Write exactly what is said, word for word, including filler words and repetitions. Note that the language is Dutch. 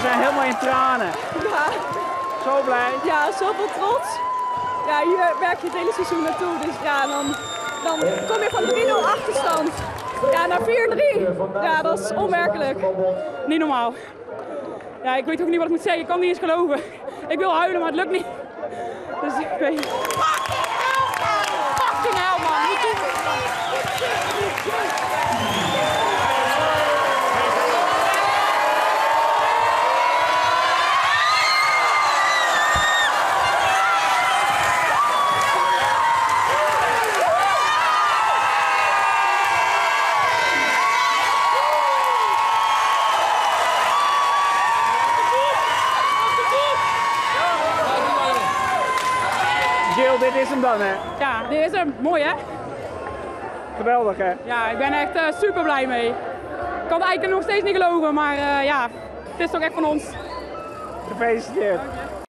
zijn helemaal in tranen. Ja. Zo blij. Ja, zoveel trots. Ja, hier werk je het hele seizoen naartoe. Dus ja, dan, dan kom je van drie nul achterstand. Ja, naar vier drie. Ja, dat is onwerkelijk. Niet normaal. Ja, ik weet ook niet wat ik moet zeggen. Ik kan niet eens geloven. Ik wil huilen, maar het lukt niet. Dus ik weet niet. Fucking hell, man. Jill, dit is hem dan, hè? Ja, dit is hem. Mooi, hè? Geweldig, hè? Ja, ik ben echt uh, super blij mee. Ik kan het eigenlijk nog steeds niet geloven, maar uh, ja, het is toch echt van ons. Gefeliciteerd.